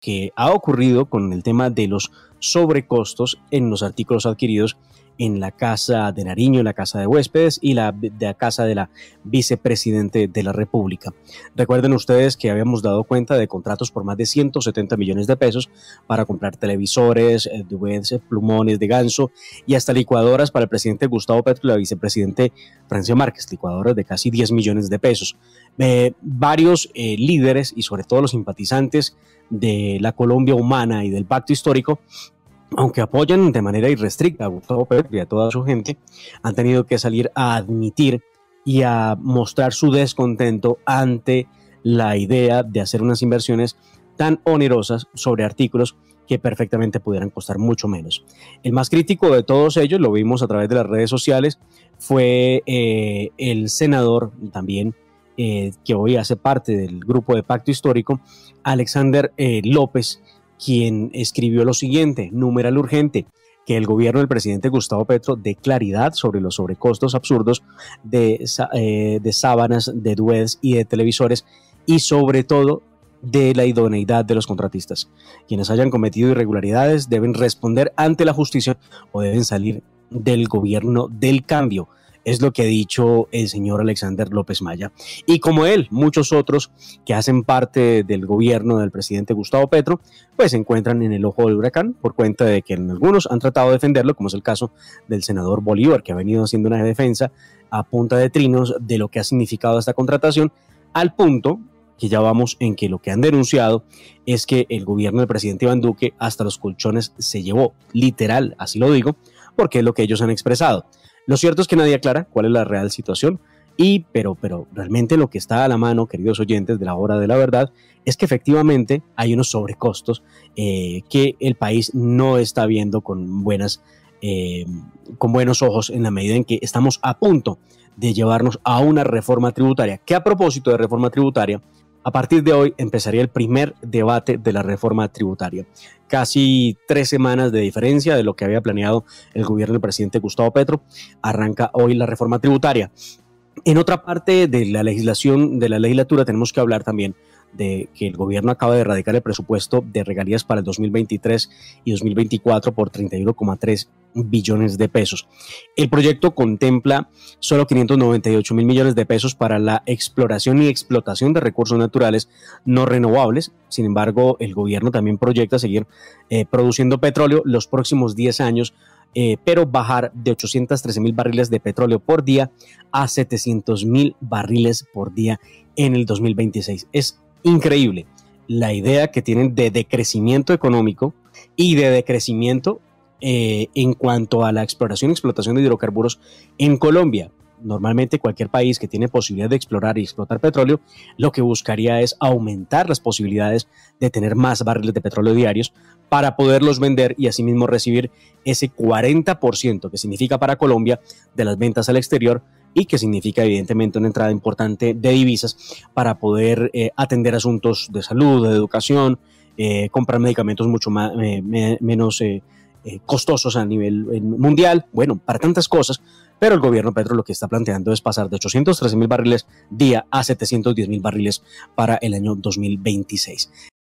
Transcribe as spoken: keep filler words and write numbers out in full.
que ha ocurrido con el tema de los sobrecostos en los artículos adquiridos en la Casa de Nariño, la Casa de Huéspedes y la, de la Casa de la Vicepresidente de la República. Recuerden ustedes que habíamos dado cuenta de contratos por más de ciento setenta millones de pesos para comprar televisores, eh, duvets, eh, plumones de ganso y hasta licuadoras para el presidente Gustavo Petro y la vicepresidente Francia Márquez, licuadoras de casi diez millones de pesos. Eh, varios eh, líderes y sobre todo los simpatizantes de la Colombia Humana y del Pacto Histórico, aunque apoyan de manera irrestricta a Gustavo Petro y a toda su gente, han tenido que salir a admitir y a mostrar su descontento ante la idea de hacer unas inversiones tan onerosas sobre artículos que perfectamente pudieran costar mucho menos. El más crítico de todos ellos, lo vimos a través de las redes sociales, fue eh, el senador también, eh, que hoy hace parte del grupo de Pacto Histórico, Alexander eh, López, quien escribió lo siguiente: numeral urgente, que el gobierno del presidente Gustavo Petro dé claridad sobre los sobrecostos absurdos de, eh, de sábanas, de duvets y de televisores, y sobre todo de la idoneidad de los contratistas. Quienes hayan cometido irregularidades deben responder ante la justicia o deben salir del gobierno del cambio. Es lo que ha dicho el señor Alexander López Maya. Y como él, muchos otros que hacen parte del gobierno del presidente Gustavo Petro, pues se encuentran en el ojo del huracán por cuenta de que en algunos han tratado de defenderlo, como es el caso del senador Bolívar, que ha venido haciendo una defensa a punta de trinos de lo que ha significado esta contratación, al punto que ya vamos en que lo que han denunciado es que el gobierno del presidente Iván Duque hasta los colchones se llevó, literal, así lo digo, porque es lo que ellos han expresado. Lo cierto es que nadie aclara cuál es la real situación, y, pero, pero realmente lo que está a la mano, queridos oyentes de la hora de la verdad, es que efectivamente hay unos sobrecostos eh, que el país no está viendo con, buenas, eh, con buenos ojos, en la medida en que estamos a punto de llevarnos a una reforma tributaria, que a propósito de reforma tributaria, a partir de hoy empezaría el primer debate de la reforma tributaria. Casi tres semanas de diferencia de lo que había planeado el gobierno del presidente Gustavo Petro, arranca hoy la reforma tributaria. En otra parte de la legislación, de la legislatura, tenemos que hablar también de que el gobierno acaba de erradicar el presupuesto de regalías para el dos mil veintitrés y dos mil veinticuatro por treinta y uno coma tres billones de pesos. El proyecto contempla solo quinientos noventa y ocho mil millones de pesos para la exploración y explotación de recursos naturales no renovables. Sin embargo, el gobierno también proyecta seguir eh, produciendo petróleo los próximos diez años, eh, pero bajar de ochocientos trece mil barriles de petróleo por día a setecientos mil barriles por día en el dos mil veintiséis. Es increíble la idea que tienen de decrecimiento económico y de decrecimiento eh, en cuanto a la exploración y explotación de hidrocarburos en Colombia. Normalmente cualquier país que tiene posibilidad de explorar y explotar petróleo, lo que buscaría es aumentar las posibilidades de tener más barriles de petróleo diarios para poderlos vender y asimismo recibir ese cuarenta por ciento que significa para Colombia de las ventas al exterior, y que significa evidentemente una entrada importante de divisas para poder eh, atender asuntos de salud, de educación, eh, comprar medicamentos mucho más, eh, me, menos eh, eh, costosos a nivel eh, mundial, bueno, para tantas cosas. Pero el gobierno Petro lo que está planteando es pasar de ochocientos trece mil barriles día a setecientos diez mil barriles para el año dos mil veintiséis.